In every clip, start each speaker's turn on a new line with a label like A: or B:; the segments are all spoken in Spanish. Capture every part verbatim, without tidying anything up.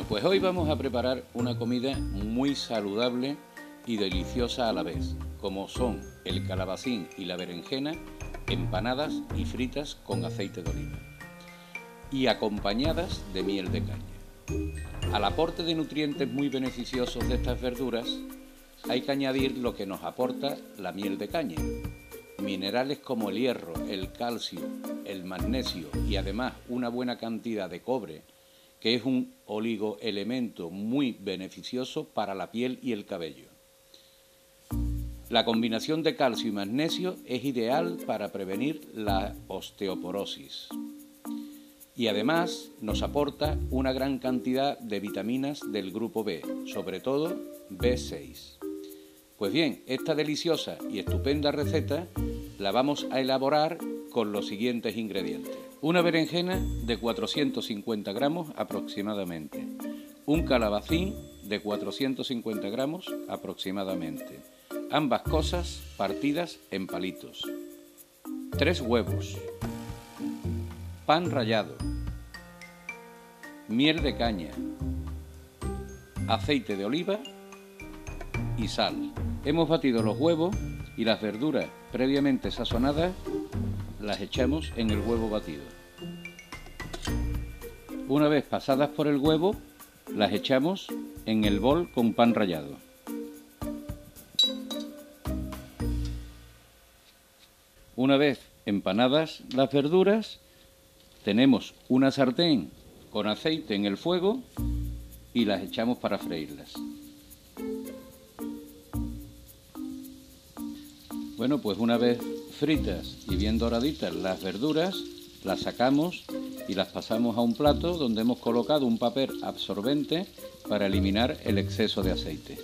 A: pues hoy vamos a preparar una comida muy saludable y deliciosa a la vez, como son el calabacín y la berenjena empanadas y fritas con aceite de oliva y acompañadas de miel de caña. Al aporte de nutrientes muy beneficiosos de estas verduras hay que añadir lo que nos aporta la miel de caña: minerales como el hierro, el calcio, el magnesio y además una buena cantidad de cobre, que es un oligoelemento muy beneficioso para la piel y el cabello. La combinación de calcio y magnesio es ideal para prevenir la osteoporosis y además nos aporta una gran cantidad de vitaminas del grupo B, sobre todo B seis. Pues bien, esta deliciosa y estupenda receta la vamos a elaborar con los siguientes ingredientes: una berenjena de cuatrocientos cincuenta gramos aproximadamente, un calabacín de cuatrocientos cincuenta gramos aproximadamente, ambas cosas partidas en palitos, tres huevos, pan rallado, miel de caña, aceite de oliva y sal. Hemos batido los huevos y las verduras previamente sazonadas las echamos en el huevo batido. Una vez pasadas por el huevo, las echamos en el bol con pan rallado. Una vez empanadas las verduras, tenemos una sartén con aceite en el fuego y las echamos para freírlas. Bueno, pues una vez fritas y bien doraditas las verduras, las sacamos y las pasamos a un plato donde hemos colocado un papel absorbente para eliminar el exceso de aceite.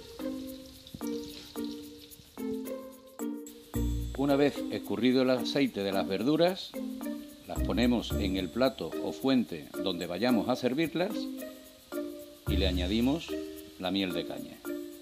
A: Una vez escurrido el aceite de las verduras, las ponemos en el plato o fuente donde vayamos a servirlas y le añadimos la miel de caña.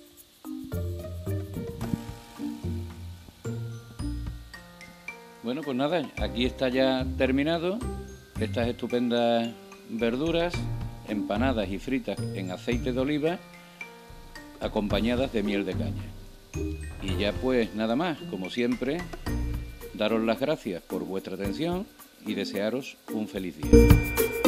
A: Bueno, pues nada, aquí está ya terminado estas estupendas verduras empanadas y fritas en aceite de oliva acompañadas de miel de caña. Y ya pues nada más, como siempre, daros las gracias por vuestra atención y desearos un feliz día.